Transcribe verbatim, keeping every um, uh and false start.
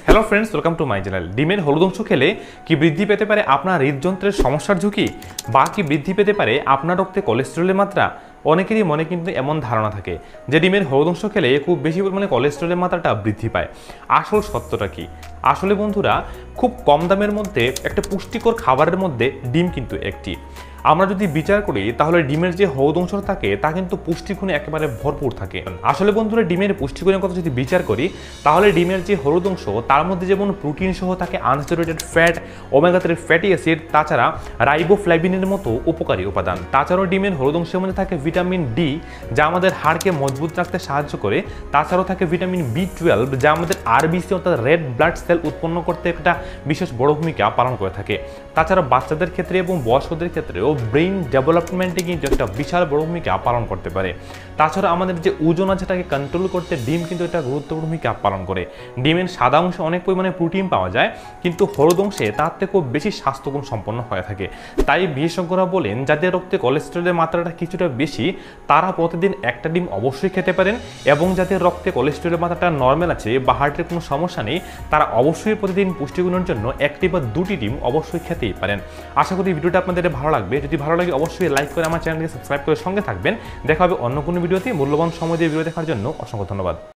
Hello friends, welcome to my channel. ডিমের হলুদ অংশ খেলে কি বৃদ্ধি পেতে পারে আপনার হৃদযন্ত্রের সমস্যার ঝুঁকি, বা কি বৃদ্ধি পেতে পারে আপনার রক্তে কোলেস্টেরলের মাত্রা? অনেকেরই মনে কিন্তু এমন ধারণা থাকে যে ডিমের হলুদ অংশ খেলে খুব বেশি পরিমাণে কোলেস্টেরলের মাত্রাটা বৃদ্ধি পায়। আসল সত্যটা কি? আসলে বন্ধুরা, খুব কম দামের মধ্যে একটা পুষ্টিকর খাবারের মধ্যে ডিম কিন্তু একটি। আমরা যদি বিচার করি তাহলে ডিমের যে হলুদ অংশ থাকে তা কিন্তু পুষ্টিগুণে একেবারে ভরপুর থাকে। আসলে বন্ধুরা, ডিমের পুষ্টিগুণের কথা যদি বিচার করি তাহলে ডিমের যে হলুদ অংশ তার মধ্যে যেমন প্রোটিন সহ থাকে unsaturated fat, omega three fatty acid, তাছাড়া রাইবোফ্লাভিনের মতো উপকারী উপাদান। তাছাড়াও ডিমের হলুদ অংশের মধ্যে থাকে ভিটামিন ডি, যা আমাদের হাড়কে মজবুত রাখতে সাহায্য করে। তাছাড়াও থাকে ভিটামিন বি টুয়েলভ, যা আমাদের আরবিসি অর্থাৎ রেড ব্লাড সেল উৎপন্ন করতে একটা বিশেষ বড় ভূমিকা পালন করে থাকে। তাছাড়া বাচ্চাদের ক্ষেত্রে এবং বয়স্কদের ক্ষেত্রেও ব্রেইন ডেভেলপমেন্টে কিন্তু একটা বিশাল বড় ভূমিকা পালন করতে পারে। তাছাড়া আমাদের যে ওজন আছে সেটাকে কন্ট্রোল করতে ডিম কিন্তু একটা গুরুত্বপূর্ণ ভূমিকা পালন করে। ডিমের সাদা অংশে অনেক পরিমাণে প্রোটিন পাওয়া যায়, কিন্তু হলুদ অংশে তার থেকেও বেশি স্বাস্থ্যগুণ সম্পন্ন হয়ে থাকে। তাই বিশেষজ্ঞরা বলেন যাদের রক্তে কোলেস্টেরলের মাত্রাটা কিছুটা বেশি তারা প্রতিদিন একটা ডিম অবশ্যই খেতে পারেন, এবং যাদের রক্তে কোলেস্টেরলের মাত্রাটা নর্মাল আছে বা হার্টের কোনো সমস্যা নেই তারা অবশ্যই প্রতিদিন পুষ্টিগুণের জন্য একটি বা দুটি ডিম অবশ্যই খেতেই পারেন। আশা করি ভিডিওটা আপনাদের ভালো লাগবে। যদি ভালো লাগে অবশ্যই লাইক করে আমার চ্যানেলকে সাবস্ক্রাইব করে সঙ্গে থাকবেন। দেখা হবে অন্য কোনো ভিডিওতে। মূল্যবান সময় দিয়ে ভিডিও দেখার জন্য অসংখ্য ধন্যবাদ।